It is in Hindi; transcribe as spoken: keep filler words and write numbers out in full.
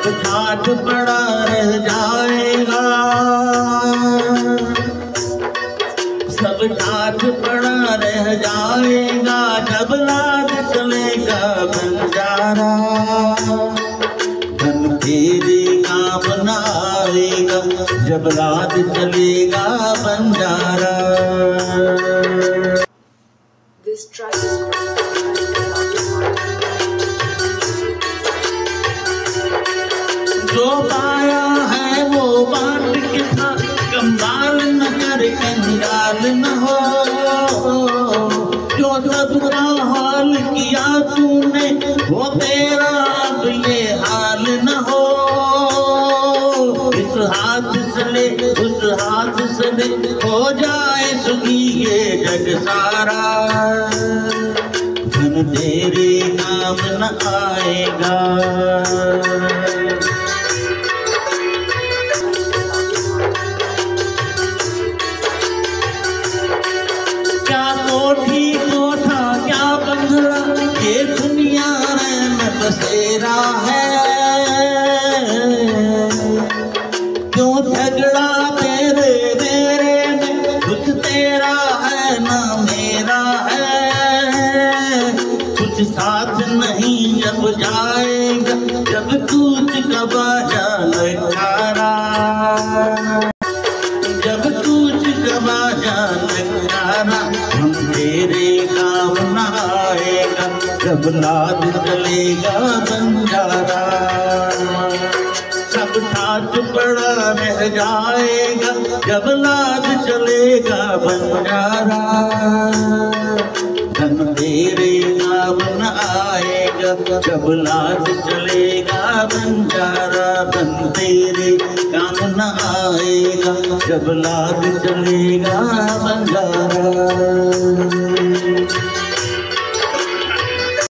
सब ठाठ पड़ा रह जाएगा, सब ठाठ पड़ा रह जाएगा, जब लाद चलेगा बंजारा। धनतेरी काम न आएगा, जब लाद चलेगा बंजारा। This track is जो पाया है वो बांट के था, कंगाल न कर कंगाल न हो। जो सबका हाल किया तूने वो तेरा अब ये हाल न हो। इस हाथ से ले उस हाथ से ले हो जाए सुखी ये जग सारा। धन तेरे काम न आएगा, क्या कोठी कोठा क्या बंगला, ये दुनिया में बसेरा है। क्यों झगड़ा तेरे मेरे में, कुछ तेरा है ना मेरा है। कुछ साथ नहीं जब जाएगा, जब कूच का बाजा लखारा। जब कूच का बाजा लखारा, हम तेरे काम न आएगा, जब लाद चलेगा बंजारा। सब ठाठ पड़ा रह जाएगा, जब लाद चलेगा बंजारा। धन तेरे काम न आएगा, जब लाद चलेगा बंजारा। धन तेरे काम न आएगा, जब लाद चलेगा बंजारा।